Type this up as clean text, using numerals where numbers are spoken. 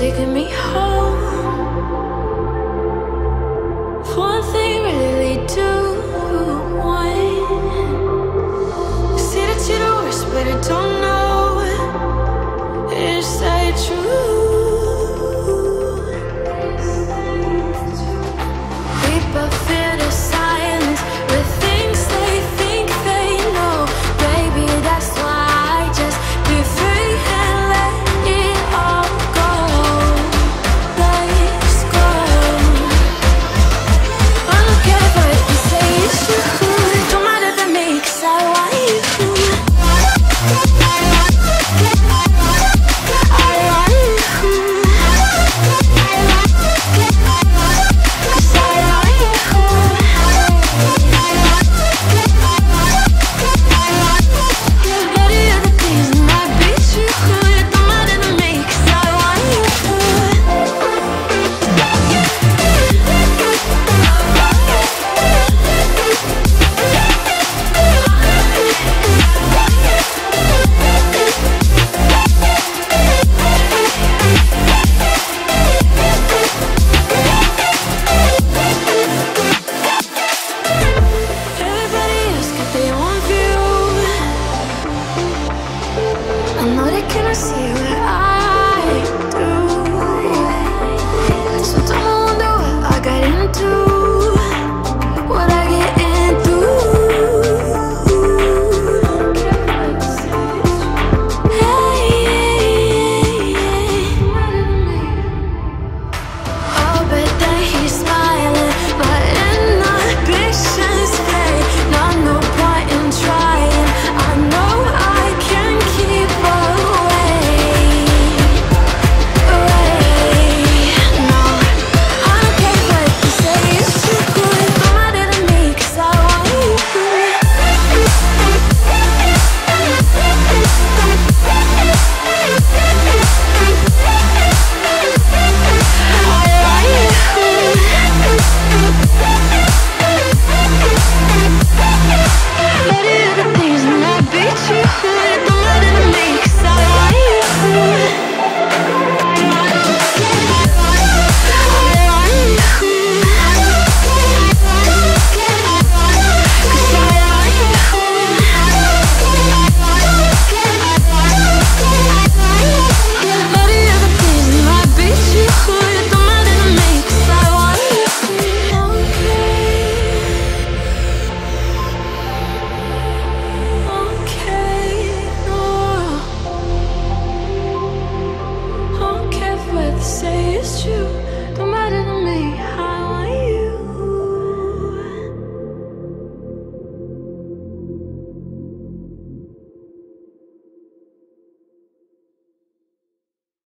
taking me home. One thing really do want. Say that you're the worst, but I don't know. Is that true? People fear the silence with things they think they know. Baby, that's why I just be free and let it all go. Let's go. I don't care what you say, it's true. Don't matter to me, 'cause I want you. I know they cannot see where I